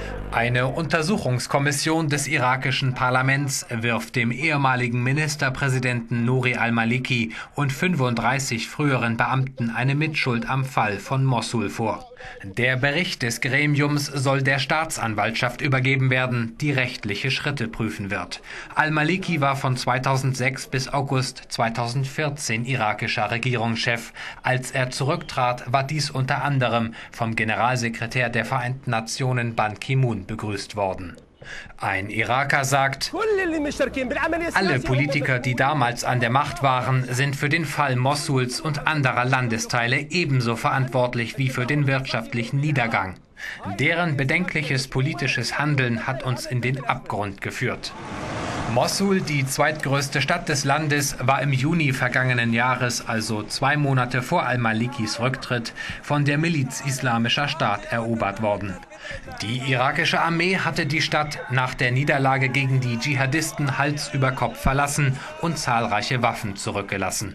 Eine Untersuchungskommission des irakischen Parlaments wirft dem ehemaligen Ministerpräsidenten Nouri al-Maliki und 35 früheren Beamten eine Mitschuld am Fall von Mossul vor. Der Bericht des Gremiums soll der Staatsanwaltschaft übergeben werden, die rechtliche Schritte prüfen wird. Al-Maliki war von 2006 bis August 2014 irakischer Regierungschef. Als er zurücktrat, war dies unter anderem vom Generalsekretär der Vereinten Nationen Ban Ki-moon begrüßt worden. Ein Iraker sagt, alle Politiker, die damals an der Macht waren, sind für den Fall Mossuls und anderer Landesteile ebenso verantwortlich wie für den wirtschaftlichen Niedergang. Deren bedenkliches politisches Handeln hat uns in den Abgrund geführt. Mossul, die zweitgrößte Stadt des Landes, war im Juni vergangenen Jahres, also 2 Monate vor al-Malikis Rücktritt, von der Miliz Islamischer Staat erobert worden. Die irakische Armee hatte die Stadt nach der Niederlage gegen die Dschihadisten Hals über Kopf verlassen und zahlreiche Waffen zurückgelassen.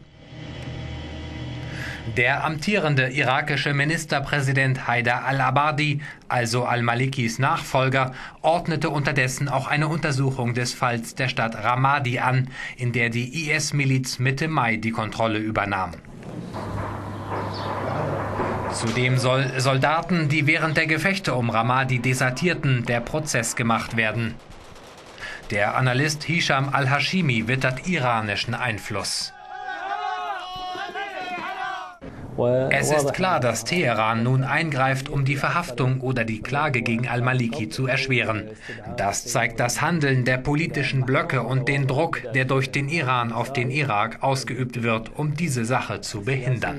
Der amtierende irakische Ministerpräsident Haider al-Abadi, also al-Malikis Nachfolger, ordnete unterdessen auch eine Untersuchung des Falls der Stadt Ramadi an, in der die IS-Miliz Mitte Mai die Kontrolle übernahm. Zudem soll Soldaten, die während der Gefechte um Ramadi desertierten, der Prozess gemacht werden. Der Analyst Hisham al-Hashimi wittert iranischen Einfluss. Es ist klar, dass Teheran nun eingreift, um die Verhaftung oder die Klage gegen al-Maliki zu erschweren. Das zeigt das Handeln der politischen Blöcke und den Druck, der durch den Iran auf den Irak ausgeübt wird, um diese Sache zu behindern.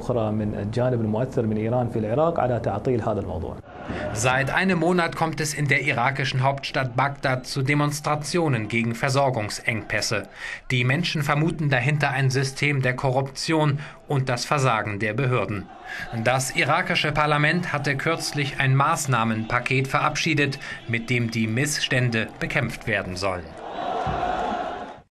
Seit einem Monat kommt es in der irakischen Hauptstadt Bagdad zu Demonstrationen gegen Versorgungsengpässe. Die Menschen vermuten dahinter ein System der Korruption und das Versagen der Behörden. Das irakische Parlament hatte kürzlich ein Maßnahmenpaket verabschiedet, mit dem die Missstände bekämpft werden sollen.